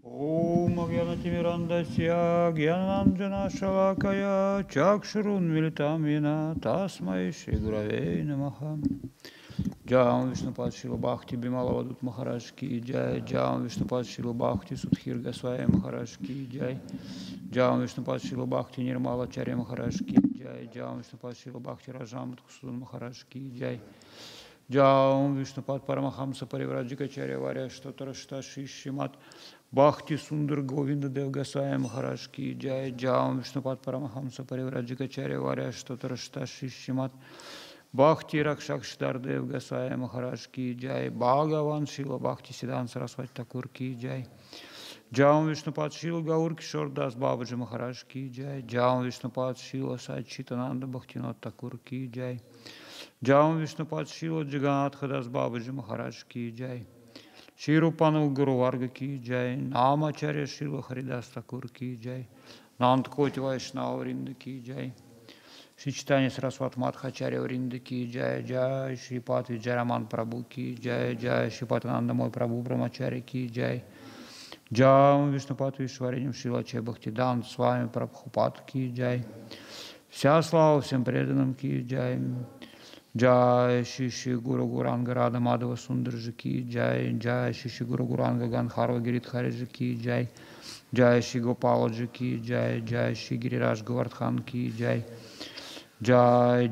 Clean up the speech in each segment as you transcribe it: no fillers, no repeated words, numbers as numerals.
Ом Агьянатимирандасья Гьянанджана Шалакая Чакшурун Милитамина Тасмай Шри Гуравей Намаха. Джам Вишнупад Шрила Бхакти Бималавадут Махарадж ки джай. Джам Вишнупад Шрила Бхакти Судхир Госвами Махарадж ки джай. Джам Вишнупад Шрила Бхакти Нирмала Чарья Махарадж ки джай. Джам Вишнупад Шрила Бхакти Раджамат Кусудан Махарадж ки джай. Джам Вишнупад Парамахамса Паривраджика Чарья Варя Штотарашта Шишимат Бхакти Сундар Говинда Дев Госвами Махарадж ки джай. Джам Вишнупад Парамахамса Паривраджика Чарья Варя Штотарашта Шишимат Бхакти Ракшакшдар Дев Госвами Махарадж ки джай. Бхагаван Шила Бхакти Сидан Сарасвати Такур ки джай. Джам Вишнупад Шила Гаур Кишор Дас Бабаджи Махарадж ки джай. Джам Вишнупад Шила Сачитананда Бхактинот Такур ки джай. Джам Вишнупад Шила Джаганатха Дас Бабаджи Махарадж ки джай. Ширупану Гуру Варга ки джай. Намачарья Шила Харидас Такур ки джай. Нандкоти Вайшнава Вринда ки джай. Шри Чайтанья Сарасвати Мадхачарья Вринда ки джай. Джай Шри Пад Виджараман Прабhu ки джай. Джай Шри Патананда Мой Прабhu Брамачарья ки джай. Джам Вишнупад Вишваренем Шилаче Бхактидан с вами Прабхупад ки джай. Вся слава всем преданным ки джай. Джай Шиши Гуру Гуранга Рада Мадава Сундарджи ки джай. Джай Шиши Гуру Гуранга Ганхарва Гиридхариджи ки джай. Джай Ши Гопаладжи ки джай. Джай Ши Гирираж Гавардхан ки джай. Джай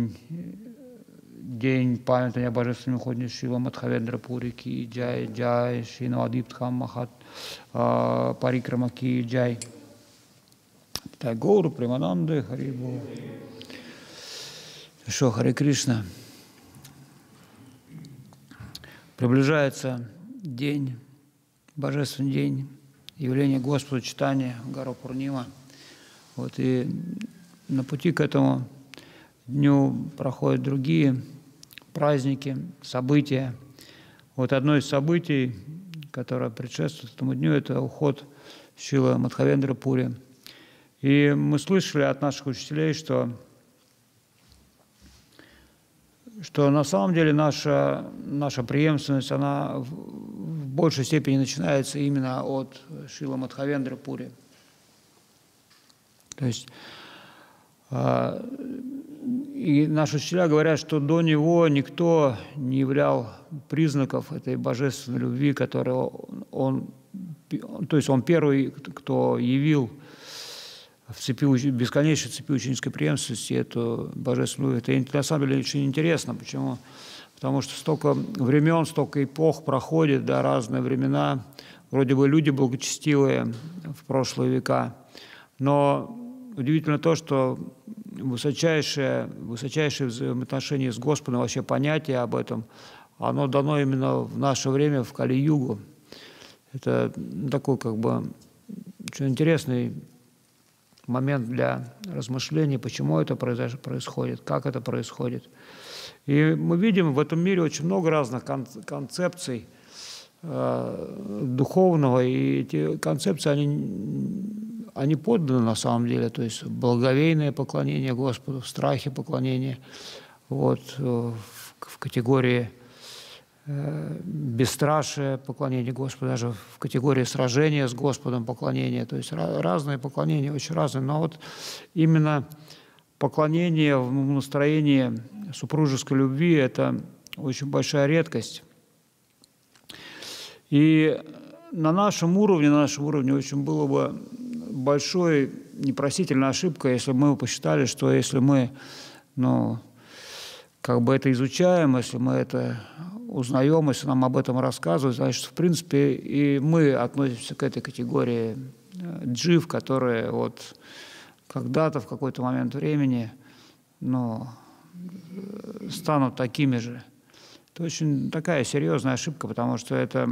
День памятования божественного ухода Шрила Мадхавендра Пури ки джай. Джай Шри Навадвипдхам Махат Парикрама ки джай. Тайгору Примананды Харибу. Шо, Харе Кришна. Приближается день, божественный день явления Господа Чайтаньи, Гару Пурнима. Вот, и на пути к этому дню проходят другие праздники, события. Вот одно из событий, которое предшествует этому дню, это уход Шрилы Мадхавендры Пури. И мы слышали от наших учителей, что на самом деле наша преемственность, она в большей степени начинается именно от Шрилы Мадхавендры Пури. То есть и наши учителя говорят, что до него никто не являл признаков этой божественной любви, которую то есть он первый, кто явил в бесконечной цепи ученической преемственности эту божественную любовь. Это на самом деле очень интересно. Почему? Потому что столько времен, столько эпох проходит, да, разные времена. Вроде бы люди благочестивые в прошлые века, но удивительно то, что высочайшее взаимоотношение с Господом, вообще понятие об этом, оно дано именно в наше время, в Кали-югу. Это такой как бы очень интересный момент для размышлений, почему это происходит, как это происходит. И мы видим в этом мире очень много разных концепций духовного, и эти концепции, они подданы на самом деле, то есть благоговейное поклонение Господу, в страхе поклонение, вот, в категории бесстрашие поклонение Господу, даже в категории сражения с Господом поклонение, то есть разные поклонения, очень разные, но вот именно поклонение в настроении супружеской любви – это очень большая редкость. И на нашем уровне очень было бы большой непростительной ошибкой, если бы мы посчитали, что если мы, как бы это изучаем, если мы это узнаем, если нам об этом рассказывают, значит, в принципе, и мы относимся к этой категории джив, которые вот когда-то, в какой-то момент времени, станут такими же. Это очень такая серьезная ошибка, потому что это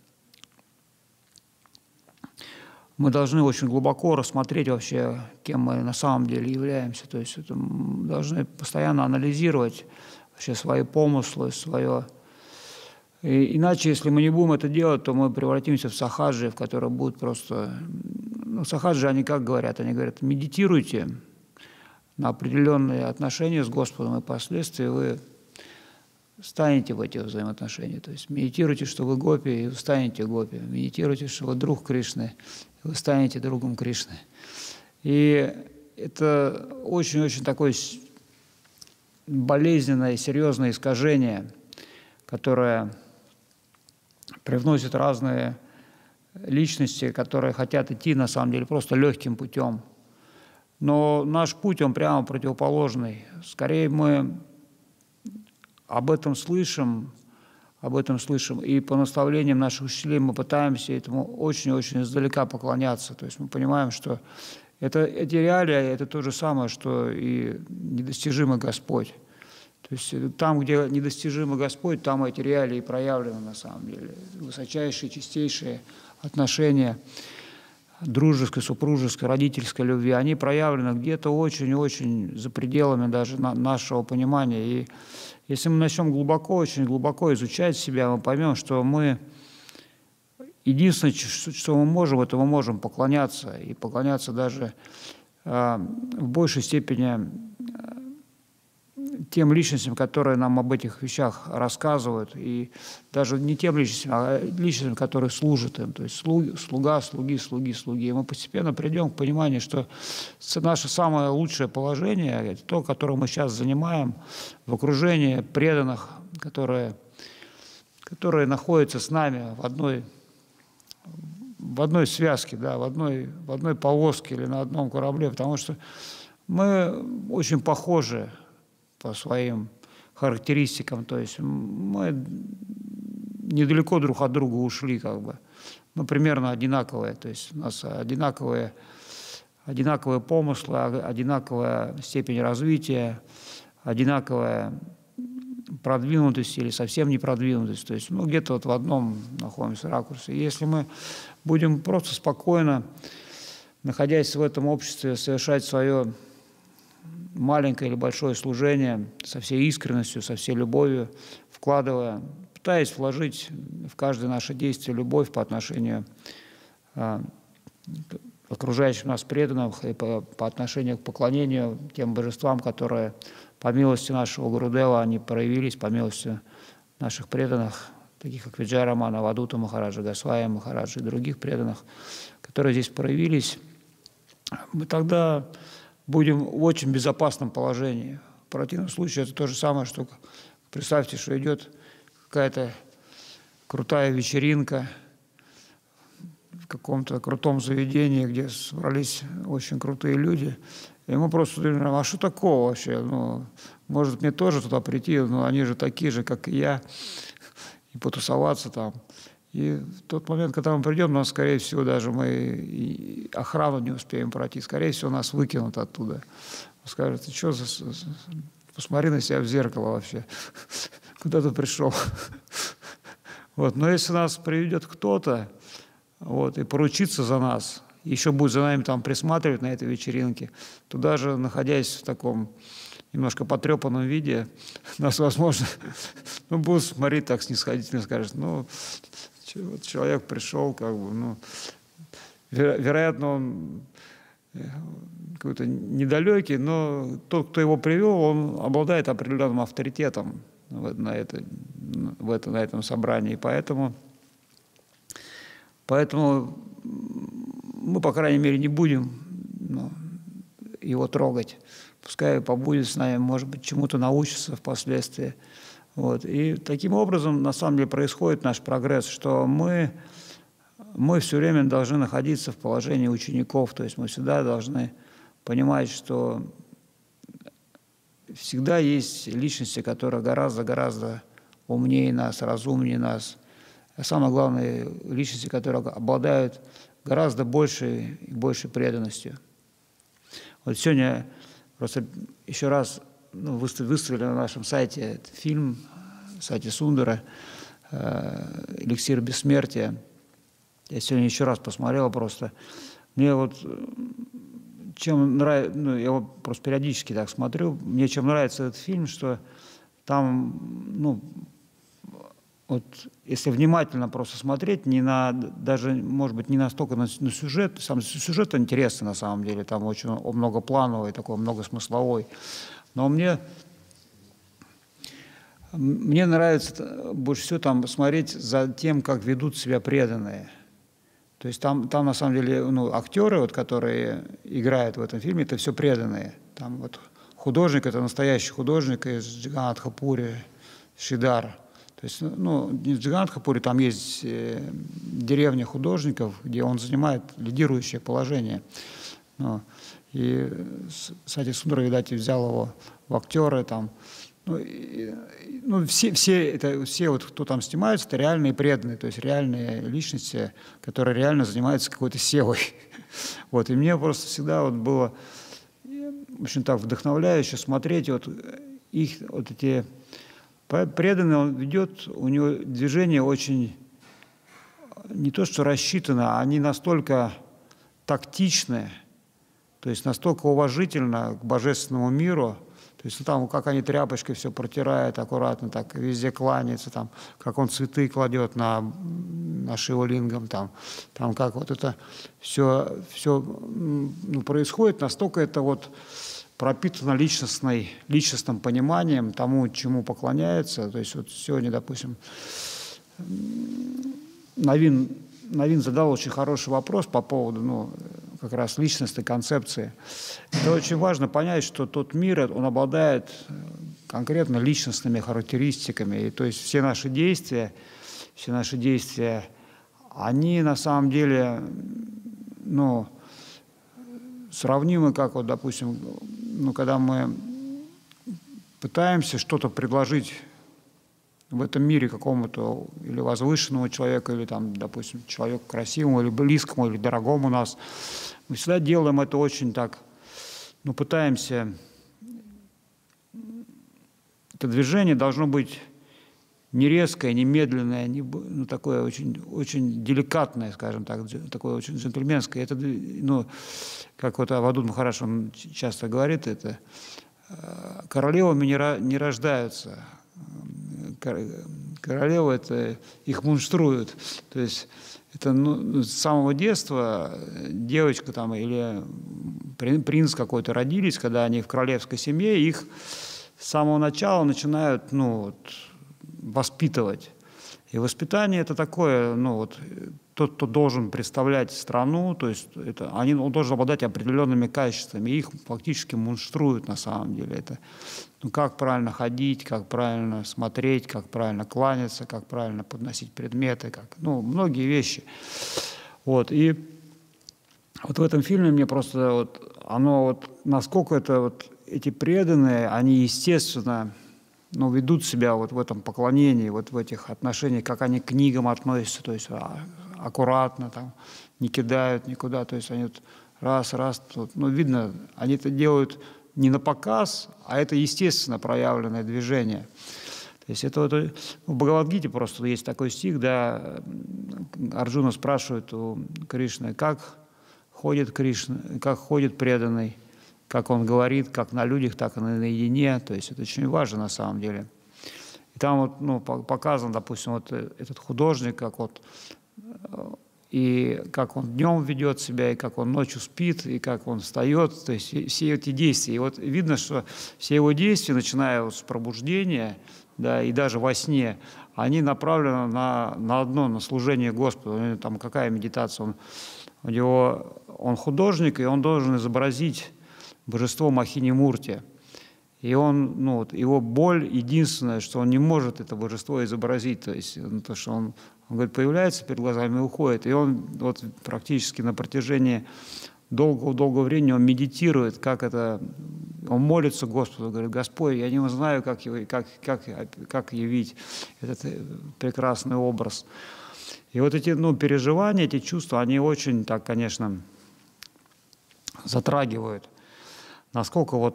мы должны очень глубоко рассмотреть вообще, кем мы на самом деле являемся. То есть это мы должны постоянно анализировать вообще свои помыслы, свое. И иначе, если мы не будем это делать, то мы превратимся в сахаджи, в которые будут просто… сахаджи, они как говорят? Они говорят, медитируйте на определенные отношения с Господом, и впоследствии вы встанете в эти взаимоотношения. То есть медитируйте, что вы гопи, и вы станете гопи. Медитируйте, что вы друг Кришны, и вы станете другом Кришны. И это очень-очень такое болезненное, серьезное искажение, которое привносит разные личности, которые хотят идти, на самом деле, просто легким путем. Но наш путь, он прямо противоположный. Скорее мы об этом слышим, и по наставлениям наших учителей мы пытаемся этому очень-очень издалека поклоняться. То есть мы понимаем, что эти реалии – это то же самое, что и недостижимый Господь. То есть там, где недостижимый Господь, там эти реалии проявлены на самом деле. Высочайшие, чистейшие отношения дружеской, супружеской, родительской любви, они проявлены где-то очень-очень за пределами даже нашего понимания. И если мы начнем глубоко, очень глубоко изучать себя, мы поймем, что мы единственное, что мы можем, это мы можем поклоняться, и поклоняться даже в большей степени тем личностям, которые нам об этих вещах рассказывают, и даже не тем личностям, а личностям, которые служат им, то есть слуга, слуги. И мы постепенно придем к пониманию, что наше самое лучшее положение, это то, которое мы сейчас занимаем в окружении преданных, которые находятся с нами в одной связке, да, в одной повозке или на одном корабле, потому что мы очень похожи по своим характеристикам, то есть мы недалеко друг от друга ушли, как бы. Мы примерно одинаковые, то есть у нас одинаковые помыслы, одинаковая степень развития, одинаковая продвинутость или совсем не продвинутость, то есть мы где-то вот в одном находимся ракурсе. И если мы будем просто спокойно, находясь в этом обществе, совершать свое маленькое или большое служение со всей искренностью, со всей любовью, пытаясь вложить в каждое наше действие любовь по отношению к окружающим нас преданным и по отношению к поклонению тем божествам, которые по милости нашего Гурудева они проявились, по милости наших преданных, таких как Виджая Рамана, Авадута Махараджа, Госвами Махараджа и других преданных, которые здесь проявились, мы тогда будем в очень безопасном положении. В противном случае это то же самое, что представьте, что идет какая-то крутая вечеринка в каком-то крутом заведении, где собрались очень крутые люди, и мы просто думаем, а что такого вообще? Ну, может, мне тоже туда прийти, но они же такие же, как и я, и потусоваться там. И в тот момент, когда мы придем, нас, скорее всего, даже мы и охрану не успеем пройти. Скорее всего, нас выкинут оттуда. Скажут, ты что, посмотри на себя в зеркало вообще. Куда ты пришел? Вот. Но если нас приведет кто-то и поручится за нас, еще будет за нами там присматривать на этой вечеринке, то даже находясь в таком немножко потрепанном виде, нас, возможно, будут смотреть так снисходительно, скажут, вот человек пришел, как бы, вероятно, он какой-то недалекий, но тот, кто его привел, он обладает определенным авторитетом на этом собрании. Поэтому мы, по крайней мере, не будем его трогать. Пускай побудет с нами, может быть, чему-то научится впоследствии. Вот. И таким образом, на самом деле, происходит наш прогресс, что мы все время должны находиться в положении учеников, то есть мы всегда должны понимать, что всегда есть личности, которые гораздо умнее нас, разумнее нас, а самое главное, личности, которые обладают гораздо большей и большей преданностью. Вот сегодня просто еще раз выставили на нашем сайте этот фильм, на сайте Сундара, «Эликсир бессмертия». Я сегодня еще раз посмотрел просто. Мне вот чем нравится, я его просто периодически так смотрю, мне чем нравится этот фильм, что там, вот если внимательно просто смотреть, даже, может быть, не настолько на сюжет, сам сюжет интересный на самом деле, там очень многоплановый, такой многосмысловой, но мне Мне нравится больше всего там смотреть за тем, как ведут себя преданные. То есть там на самом деле актеры, вот, которые играют в этом фильме, это все преданные. Там вот художник, это настоящий художник из Джаганнатха-Пури, Шридхара. То есть, не в Джаганнатха-Пури, там есть деревня художников, где он занимает лидирующее положение. И Сати Сундара, видать, взял его в актеры там. Все вот, кто там снимается, это реальные преданные, то есть реальные личности, которые реально занимаются какой-то севой. Вот, и мне просто всегда вот было, в общем, так вдохновляюще смотреть вот их, вот эти преданные, он ведет, у него движение очень, не то что рассчитано, они настолько тактичны, то есть настолько уважительно к божественному миру. То есть там, как они тряпочкой все протирают аккуратно, так везде кланяются, там, как он цветы кладет на шивалингам, там как вот это все происходит, настолько это вот пропитано личностным пониманием тому, чему поклоняется. То есть вот сегодня, допустим, Навин задал очень хороший вопрос по поводу, как раз личностной концепции. Это очень важно понять, что тот мир, он обладает конкретно личностными характеристиками. И то есть все наши действия, они на самом деле, сравнимы, как вот, допустим, когда мы пытаемся что-то предложить в этом мире какому-то или возвышенному человеку, или там, допустим, человеку красивому, или близкому, или дорогому нас, мы всегда делаем это очень так, пытаемся. Это движение должно быть не резкое, не медленное, такое очень, очень деликатное, скажем так, такое очень джентльменское. Это, как вот Авадут Махарадж, он часто говорит, это королевами не рождаются. Королевы это их мунштруют. То есть это с самого детства девочка там или принц какой-то родились, когда они в королевской семье, их с самого начала начинают воспитывать. И воспитание это такое, тот, кто должен представлять страну, то есть он должен обладать определенными качествами, их фактически мунштруют на самом деле. Это как правильно ходить, как правильно смотреть, как правильно кланяться, как правильно подносить предметы, многие вещи. Вот, и вот в этом фильме мне просто насколько эти преданные, они естественно, ведут себя вот в этом поклонении, вот в этих отношениях, как они к книгам относятся, то есть аккуратно, там, не кидают никуда, то есть они раз, видно, они это делают не на показ, а это естественно проявленное движение. То есть это в Бхагавад-гите просто есть такой стих, да, Арджуна спрашивает у Кришны, как ходит преданный, как он говорит, как на людях, так и наедине. То есть это очень важно на самом деле. И там показан, допустим, этот художник, и как он днем ведет себя, и как он ночью спит, и как он встает, то есть все эти действия. И видно, что все его действия, начиная с пробуждения, да, и даже во сне, они направлены на одно, на служение Господу. Там какая медитация? Он художник, и он должен изобразить божество Махини-Мурти. И его боль единственное, что он не может это божество изобразить, то есть то, что он говорит, появляется перед глазами и уходит. И он практически на протяжении долгого времени он медитирует, он молится Господу, говорит, Господь, я не знаю, как явить этот прекрасный образ. И эти переживания, эти чувства, они очень так, конечно, затрагивают. Насколько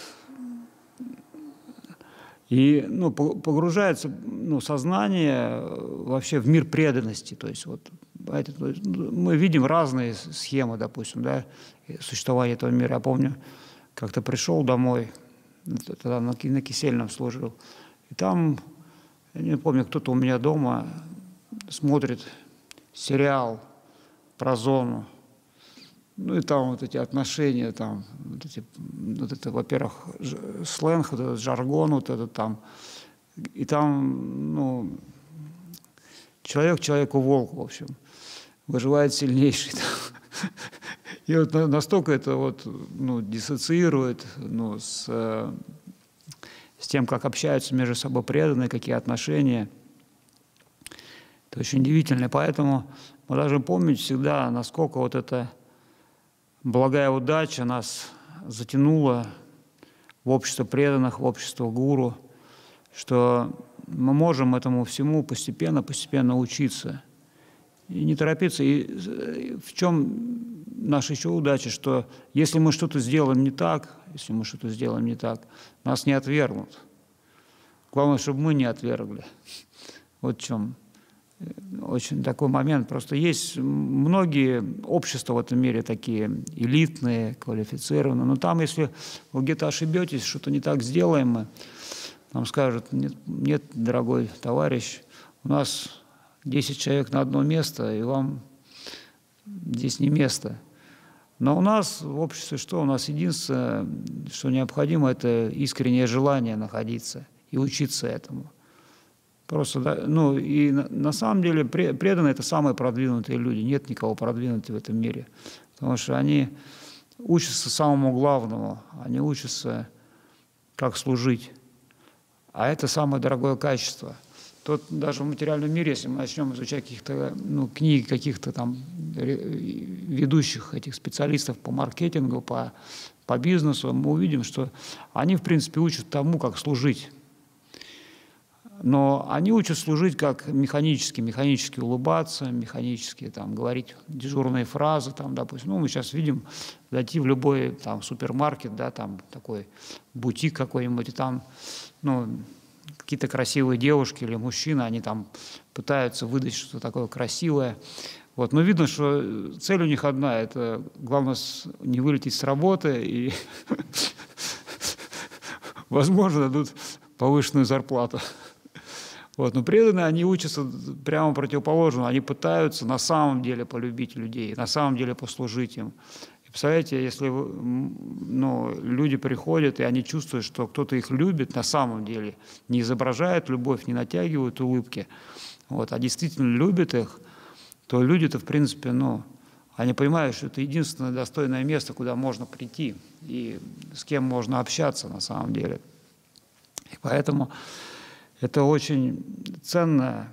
и погружается сознание вообще в мир преданности. То есть, мы видим разные схемы, допустим, да, существования этого мира. Я помню, как-то пришел домой, тогда на Кисельном служил, и там, я не помню, кто-то у меня дома смотрит сериал про зону. И там эти отношения, это, во-первых, сленг, жаргон, И там, ну, человек человеку волк, в общем, выживает сильнейший. И вот настолько это вот, ну, диссоциирует, ну, с тем, как общаются между собой преданные, какие отношения. Это очень удивительно. Поэтому мы должны помнить всегда, насколько вот эта благая удача нас затянула в общество преданных, в общество гуру, что мы можем этому всему постепенно учиться. И не торопиться. И в чем наша еще удача, что если мы что-то сделаем не так, нас не отвергнут. Главное, чтобы мы не отвергли. Вот в чем очень такой момент. Просто есть многие общества в этом мире такие элитные, квалифицированные. Но там, если вы где-то ошибетесь, что-то не так сделаем мы, нам скажут: нет, дорогой товарищ, у нас 10 человек на одно место, и вам здесь не место. Но у нас в обществе что? У нас единственное, что необходимо, это искреннее желание находиться и учиться этому. Просто, да, ну, и на самом деле преданные – это самые продвинутые люди. Нет никого продвинутого в этом мире. Потому что они учатся самому главному. Они учатся, как служить. А это самое дорогое качество. Тут даже в материальном мире, если мы начнем изучать каких-то, ну, книги каких-то там ведущих этих специалистов по маркетингу, по бизнесу, мы увидим, что они, в принципе, учат тому, как служить. Но они учат служить как механически улыбаться, механически там говорить дежурные фразы, там, допустим. Ну, мы сейчас видим, зайти в любой там супермаркет, да, там такой бутик какой-нибудь, и там, ну, какие-то красивые девушки или мужчины, они там пытаются выдать что-то такое красивое. Вот. Но видно, что цель у них одна – это главное не вылететь с работы, и, возможно, дадут повышенную зарплату. Вот. Но преданные, они учатся прямо противоположному. Они пытаются на самом деле полюбить людей, на самом деле послужить им. И представляете, если люди приходят, и они чувствуют, что кто-то их любит на самом деле, не изображает любовь, не натягивают улыбки, вот, а действительно любит их, то люди-то, в принципе, они понимают, что это единственное достойное место, куда можно прийти и с кем можно общаться на самом деле. И поэтому это очень ценное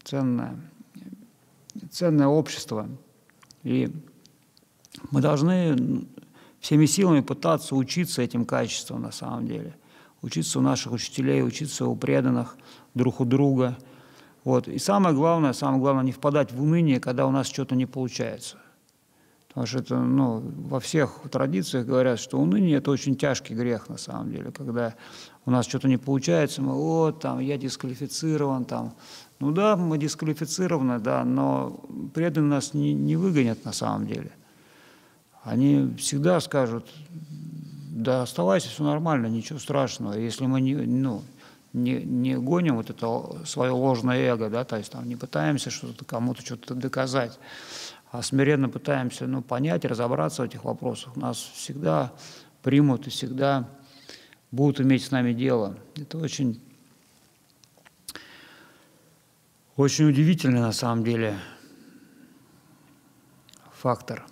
общество. И мы должны всеми силами пытаться учиться этим качествам на самом деле. Учиться у наших учителей, учиться у преданных, друг у друга. Вот. И самое главное, не впадать в уныние, когда у нас что-то не получается. Потому что это, во всех традициях говорят, что уныние – это очень тяжкий грех на самом деле. Когда у нас что-то не получается, мы, я дисквалифицирован, там. Ну да, мы дисквалифицированы, да, но преданные нас не выгонят на самом деле. Они всегда скажут: да, оставайся, все нормально, ничего страшного. Если мы не гоним вот это свое ложное эго, да, то есть там не пытаемся кому-то что-то доказать, а смиренно пытаемся понять, разобраться в этих вопросах, нас всегда примут и всегда будут иметь с нами дело. Это очень, очень удивительный на самом деле фактор.